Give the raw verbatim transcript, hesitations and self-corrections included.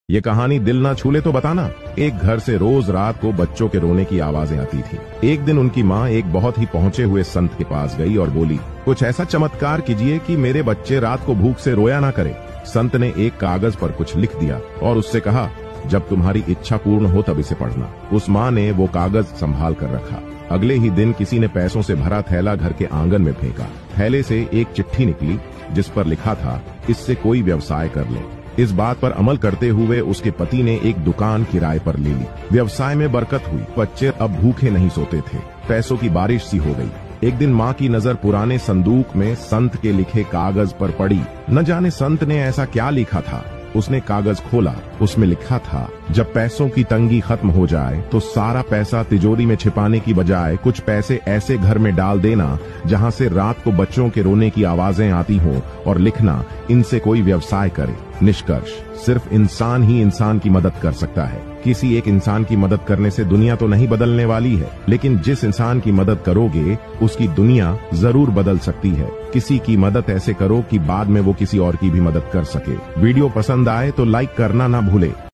ये कहानी दिल ना छूले तो बताना। एक घर से रोज रात को बच्चों के रोने की आवाजें आती थी। एक दिन उनकी माँ एक बहुत ही पहुंचे हुए संत के पास गई और बोली, कुछ ऐसा चमत्कार कीजिए कि मेरे बच्चे रात को भूख से रोया ना करे। संत ने एक कागज पर कुछ लिख दिया और उससे कहा, जब तुम्हारी इच्छा पूर्ण हो तब इसे पढ़ना। उस माँ ने वो कागज संभाल कर रखा। अगले ही दिन किसी ने पैसों से भरा थैला घर के आंगन में फेंका। थैले से एक चिट्ठी निकली जिस पर लिखा था, इससे कोई व्यवसाय कर ले। इस बात पर अमल करते हुए उसके पति ने एक दुकान किराए पर ले ली। व्यवसाय में बरकत हुई। बच्चे अब भूखे नहीं सोते थे। पैसों की बारिश सी हो गई। एक दिन माँ की नजर पुराने संदूक में संत के लिखे कागज पर पड़ी। न जाने संत ने ऐसा क्या लिखा था। उसने कागज खोला। उसमें लिखा था, जब पैसों की तंगी खत्म हो जाए तो सारा पैसा तिजोरी में छिपाने की बजाय कुछ पैसे ऐसे घर में डाल देना जहां से रात को बच्चों के रोने की आवाजें आती हों, और लिखना, इनसे कोई व्यवसाय करे। निष्कर्ष, सिर्फ इंसान ही इंसान की मदद कर सकता है। किसी एक इंसान की मदद करने से दुनिया तो नहीं बदलने वाली है, लेकिन जिस इंसान की मदद करोगे उसकी दुनिया जरूर बदल सकती है। किसी की मदद ऐसे करो कि बाद में वो किसी और की भी मदद कर सके। वीडियो पसंद आए तो लाइक करना ना भूले।